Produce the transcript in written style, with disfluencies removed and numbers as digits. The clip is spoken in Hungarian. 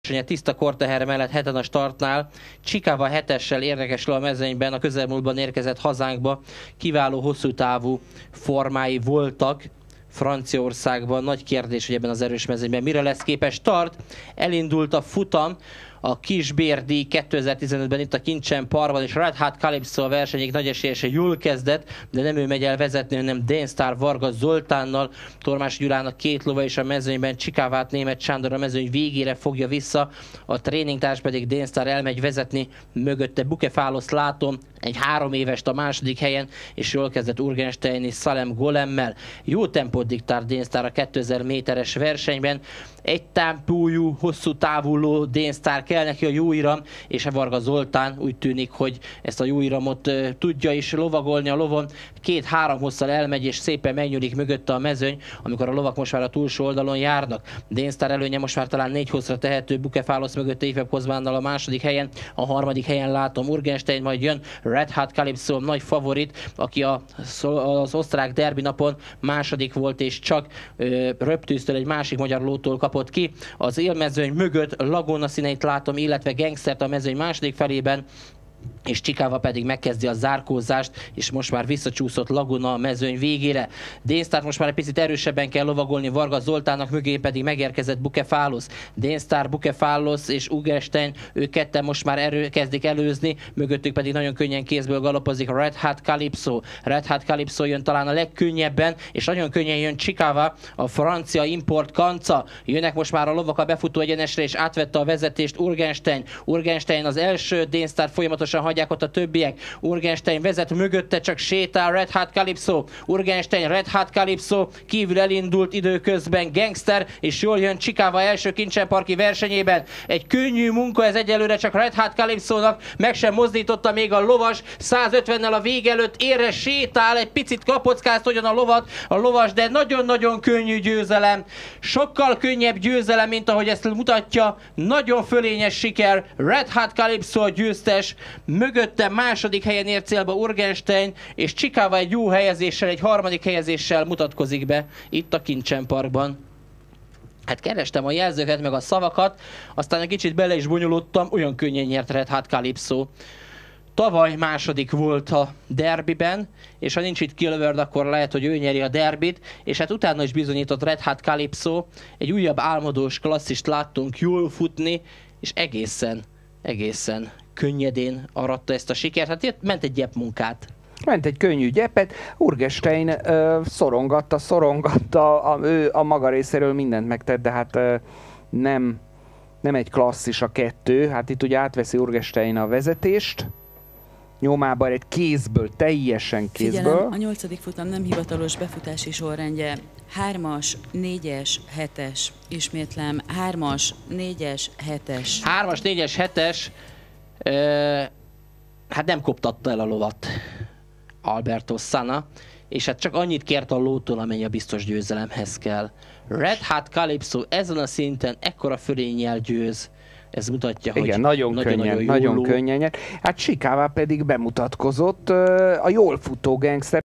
alacsony, tiszta korteher mellett heten a startnál. Chicava 7-essel érdekes le a mezőnyben, a közelmúltban érkezett hazánkba. Kiváló hosszú távú formái voltak Franciaországban. Nagy kérdés, hogy ebben az erős mezőnyben mire lesz képes. Start, elindult a futam. A Kisbérdi 2015-ben itt a Kincsen Parkban, és Red Hot Calypso a versenyék nagy esélyese jól kezdett, de nem ő megy el vezetni, hanem Denstar Varga Zoltánnal. Tormás Gyulának 2 lova is a mezőnyben, Csikávát Németh Sándor a mezőny végére fogja vissza, a tréningtárs pedig Denstar elmegy vezetni, mögötte Bukefálosz látom, egy 3 évest a második helyen, és jól kezdett Urgenstein és Salem Golemmel. Jó tempót diktál Denstar a 2000 méteres versenyben, egy tempójú, hosszú távú Denstar kell neki a jó iram, és Varga Zoltán úgy tűnik, hogy ezt a jó iramot tudja is lovagolni a lovon. 2-3 hosszal elmegy, és szépen megnyúlik mögötte a mezőny, amikor a lovak most már a túlsó oldalon járnak. Denstar előnye most már talán 4 hosszra tehető, Bukefálosz mögötte Ifeb Kozmánnal a második helyen, a harmadik helyen látom Urgenstein, majd jön Red Hot Calypso, nagy favorit, aki az osztrák derbi napon második volt, és csak Röptűztől, egy másik magyar lótól kapott ki. Az élmezőny mögött Laguna színeit látom, illetve Gangstert a mezőny második felében, és Chicava pedig megkezdi a zárkózást, és most már visszacsúszott Laguna a mezőny végére. Denstar most már egy picit erősebben kell lovagolni Varga Zoltánnak, mögé pedig megérkezett Bukefálosz. Denstar, Bukefálosz és Urgenstein, ők ketten most már kezdik előzni, mögöttük pedig nagyon könnyen kézből galopozik a Red Hot Calypso. Red Hot Calypso jön talán a legkönnyebben, és nagyon könnyen jön Chicava, a francia import kanca. Jönnek most már a lovak a befutó egyenesre, és átvette a vezetést Urgenstein. Urgenstein az első, Denstar folyamatosan hagyják ott a többiek. Urgenstein vezet, mögötte csak sétál Red Hot Calypso. Urgenstein, Red Hot Calypso, kívül elindult időközben Gangster, és jól jön Chicava első Kincsenparki versenyében. Egy könnyű munka ez egyelőre csak Red Hot Calypsónak, meg sem mozdította még a lovas, 150-nel a vég előtt érre sétál, egy picit kapockáztodjon a lovas, de nagyon-nagyon könnyű győzelem. Sokkal könnyebb győzelem, mint ahogy ezt mutatja. Nagyon fölényes siker, Red Hot Calypso a győztes, mögötte második helyen ért célba Urgenstein, és Chicava egy jó helyezéssel, egy harmadik helyezéssel mutatkozik be itt a Kincsenparkban. Hát kerestem a jelzőket, meg a szavakat, aztán egy kicsit bele is bonyolódtam, olyan könnyen nyert Red Hot Calypso. Tavaly második volt a derbiben, és ha nincs itt Kilverd, akkor lehet, hogy ő nyeri a derbit, és hát utána is bizonyított Red Hot Calypso, egy újabb álmodós klasszist láttunk jól futni, és egészen könnyedén aratta ezt a sikert. Hát itt ment egy gyepmunkát. Ment egy könnyű gyepet, Urgenstein szorongatta, ő a maga részéről mindent megtett, de hát nem egy klasszis a 2, hát itt ugye átveszi Urgenstein a vezetést, nyomában egy kézből, teljesen kézből. Figyelem, a 8. futam nem hivatalos befutási sorrendje. 3-as, 4-es, 7-es, ismétlem, 3-as, 4-es, 7-es. 3-as, 4-es, 7-es, hát nem koptatta el a lovat Alberto Sana, és hát csak annyit kért a lótól, amennyi a biztos győzelemhez kell. Red Hot Calypso ezen a szinten ekkora fölénnyel győz. Ez mutatja, igen, hogy nagyon könnyen. Hát Chicava pedig bemutatkozott, a jól futó Gangster.